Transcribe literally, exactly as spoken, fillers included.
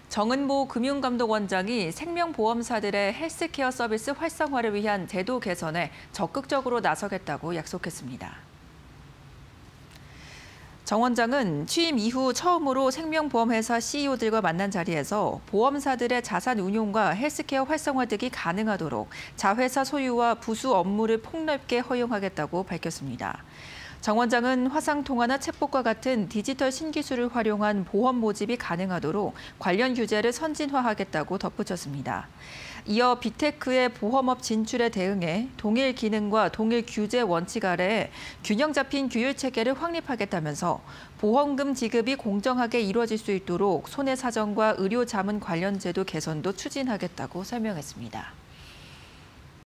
정은보 금융감독원장이 생명보험사들의 헬스케어 서비스 활성화를 위한 제도 개선에 적극적으로 나서겠다고 약속했습니다. 정 원장은 취임 이후 처음으로 생명보험회사 씨이오들과 만난 자리에서 보험사들의 자산 운용과 헬스케어 활성화 등이 가능하도록 자회사 소유와 부수 업무를 폭넓게 허용하겠다고 밝혔습니다. 정 원장은 화상통화나 챗봇과 같은 디지털 신기술을 활용한 보험 모집이 가능하도록 관련 규제를 선진화하겠다고 덧붙였습니다. 이어 빅테크의 보험업 진출에 대응해 동일 기능과 동일 규제 원칙 아래에 균형 잡힌 규율 체계를 확립하겠다면서 보험금 지급이 공정하게 이루어질 수 있도록 손해사정과 의료자문 관련 제도 개선도 추진하겠다고 설명했습니다.